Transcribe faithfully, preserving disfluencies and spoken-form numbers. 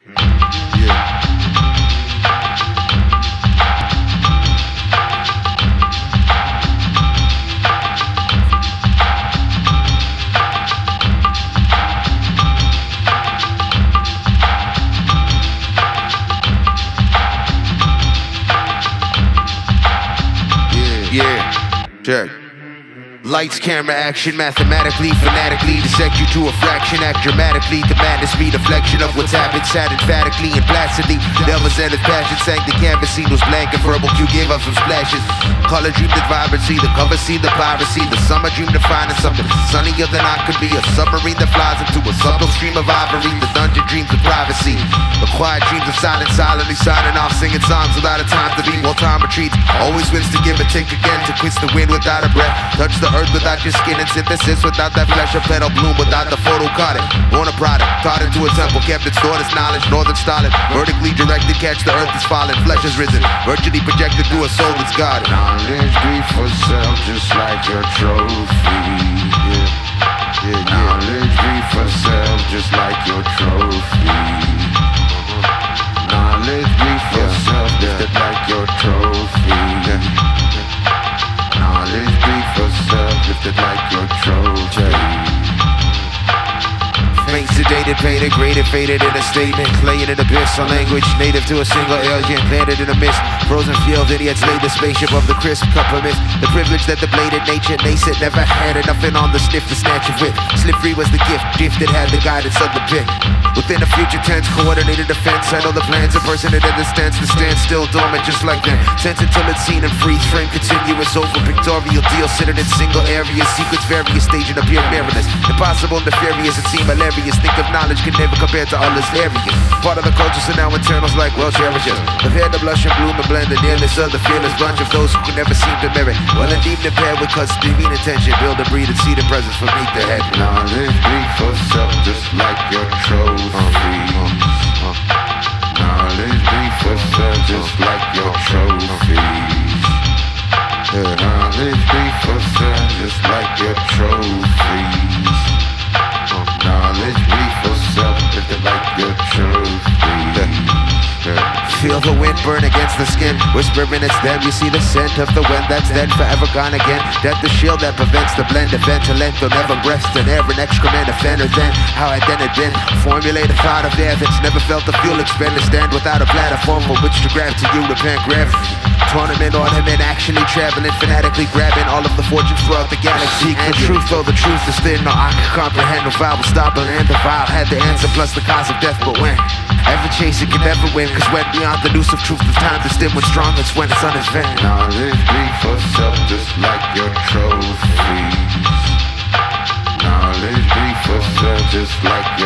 Yeah. Yeah, check. Lights, camera, action, mathematically, fanatically dissect you to a fraction, act dramatically. The madness be deflection of what's happened, sad emphatically and placidly. Delvers and his passion sang the canvas scene was blank and verbal cue gave us some splashes. Color dreamed of vibrancy, the cover scene, the piracy. The summer dreamed of finding something sunnier than I could be. A submarine that flies into a subtle stream of ivory. The dungeon dreams of privacy. The quiet dreams of silence, silently signing off, singing songs without a time to beat. While time retreats, always wins to give and take again. To quench the wind without a breath, touch the earth without your skin and synthesis without that flesh, a petal bloom without the photo caught it. Born a product, taught into a temple, kept it stored as knowledge, northern stolid, vertically directed, catch the earth is fallen, flesh is risen, virtually projected through a soul that's guarded. Knowledge be for self just like your trophy. Yeah, yeah, yeah. Knowledge be for self just like your trophy. Knowledge be for yeah. self just yeah. like your trophy. Yeah. Knowledge be for self, lifted like your trophy. Faint, sedated, painted, graded, faded in a statement. Laying in abyss, a language native to a single alien. Landed in a mist, frozen field, idiots laid the spaceship of the crisp cup of mist. The privilege that the bladed nature nascent never had enough on the sniff to snatch a whip. Slippery was the gift, gifted had the guidance of the pit. Within a future tense, coordinated defense. I know the plans, a person that understands to stand still, dormant just like that. Sense until it's seen and freeze frame, continuous over pictorial deal. Sitting in single areas, secrets various, stage and appear mirrorless. Impossible, nefarious, it seem hilarious. Think of knowledge can never compare to others' areas. Part of the culture, so now internals like well cherishers. Prepare to blush and bloom and blend the nearness of the fearless bunch of those who can never seem to merit. Well indeed prepared with custody and intention. Build and breed and see the presence from meet the head. Knowledge be for self just like your trophy. Knowledge be for self just like your trophy. Knowledge be for self just like your trophies. Knowledge be for self, lifted like your trophy. Feel the wind burn against the skin, whispering it's them. You see the scent of the wind that's then forever gone again. Death the shield that prevents the blend of vent to length. Or never breast and air, an excrement offender. Then how I then had been formulate a thought of air that's never felt the fuel expend. To stand without a platform for which to grab to you, repent gravity. Tournament ornament, actually traveling, fanatically grabbing all of the fortunes throughout the galaxy. And truth, though the truth is thin, no I can comprehend. No vowel stop and the vile had the answer plus the cause of death. But when ever chase it can never win, cause when beyond the noose of truth the time to stem when strong it's when it's unadvent. Knowledge be for self just like your trophies. Knowledge be for self just like your